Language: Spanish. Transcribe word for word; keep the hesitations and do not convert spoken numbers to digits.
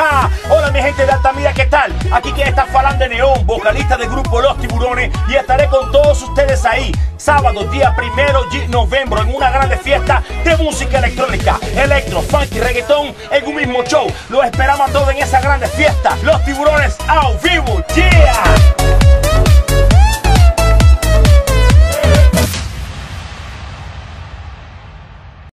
Hola mi gente de Altamira, ¿qué tal? Aquí quien está Falán de Neón, vocalista del grupo Los Tiburones, y estaré con todos ustedes ahí, sábado, día primero de noviembre, en una grande fiesta de música electrónica, electro, funk y reggaetón en un mismo show. Los esperamos a todos en esa grande fiesta. Los Tiburones a vivo, yeah.